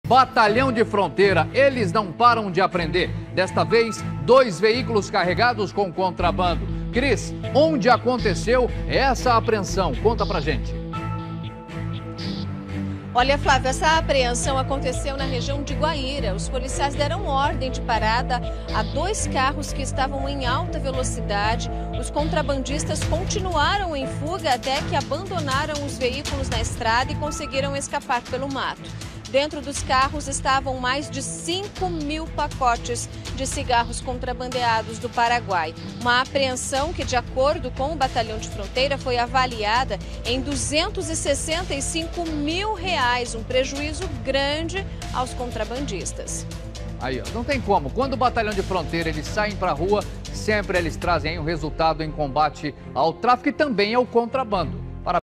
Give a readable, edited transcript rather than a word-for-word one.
Batalhão de Fronteira, eles não param de aprender. Desta vez, 2 veículos carregados com contrabando. Cris, onde aconteceu essa apreensão? Conta pra gente. Olha, Flávio, essa apreensão aconteceu na região de Guaíra. Os policiais deram ordem de parada a 2 carros que estavam em alta velocidade. Os contrabandistas continuaram em fuga até que abandonaram os veículos na estrada e conseguiram escapar pelo mato. Dentro dos carros estavam mais de 5.000 pacotes de cigarros contrabandeados do Paraguai. Uma apreensão que, de acordo com o Batalhão de Fronteira, foi avaliada em R$265 mil, um prejuízo grande aos contrabandistas. Aí, ó, não tem como. Quando o Batalhão de Fronteira eles saem para a rua, sempre eles trazem aí um resultado em combate ao tráfico e também ao contrabando.